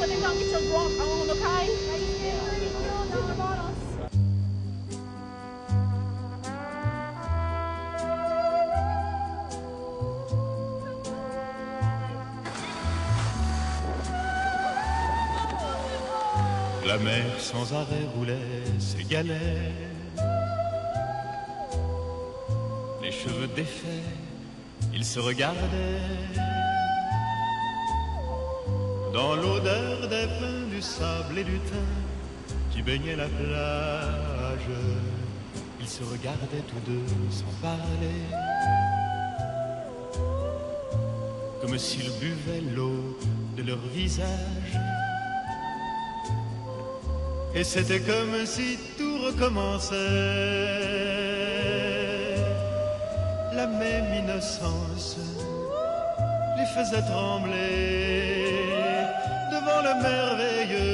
when they come get your drunk on, okay? La mer sans arrêt roulait ses galets, les cheveux défaits, ils se regardaient. Dans l'odeur des pins, du sable et du thym qui baignait la plage, ils se regardaient tous deux sans parler, comme s'ils buvaient l'eau de leur visage. Et c'était comme si tout recommençait, la même innocence les faisait trembler devant le merveilleux